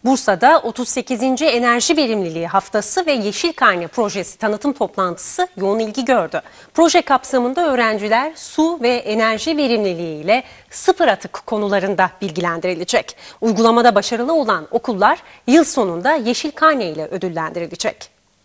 Bursa'da 38. Enerji Verimliliği Haftası ve Yeşil Karne Projesi tanıtım toplantısı yoğun ilgi gördü. Proje kapsamında öğrenciler su ve enerji verimliliği ile sıfır atık konularında bilgilendirilecek. Uygulamada başarılı olan okullar yıl sonunda Yeşil Karne ile ödüllendirilecek.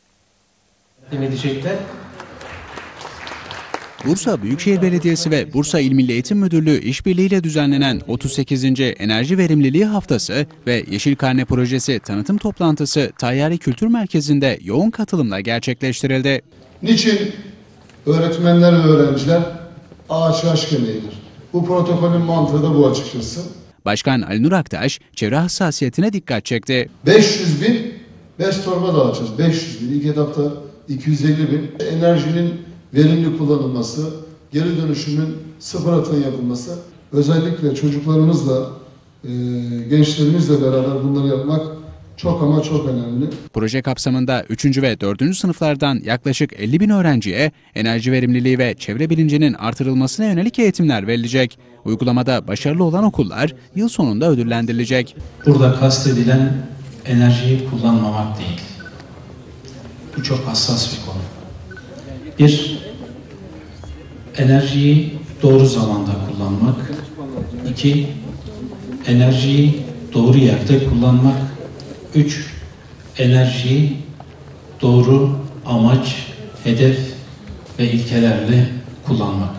Bursa Büyükşehir Belediyesi ve Bursa İl Milli Eğitim Müdürlüğü işbirliğiyle düzenlenen 38. Enerji Verimliliği Haftası ve Yeşil Karne Projesi tanıtım toplantısı Tayyari Kültür Merkezi'nde yoğun katılımla gerçekleştirildi. Niçin öğretmenler ve öğrenciler ağaç yaş yemeğidir? Bu protokolün mantığı da bu açıkçası. Başkan Ali Nur Aktaş, çevre hassasiyetine dikkat çekti. 500 bin bez torba dağıtacağız. 500 bin. İlk etapta 250 bin. Enerjinin verimli kullanılması, geri dönüşümün sıfır atığın yapılması, özellikle çocuklarımızla, gençlerimizle beraber bunları yapmak çok ama çok önemli. Proje kapsamında 3. ve 4. sınıflardan yaklaşık 50 bin öğrenciye enerji verimliliği ve çevre bilincinin artırılmasına yönelik eğitimler verilecek. Uygulamada başarılı olan okullar yıl sonunda ödüllendirilecek. Burada kastedilen enerjiyi kullanmamak değil. Bu çok hassas bir konu. Bir, enerjiyi doğru zamanda kullanmak. 2, enerjiyi doğru yerde kullanmak. 3, enerjiyi doğru amaç, hedef ve ilkelerle kullanmak.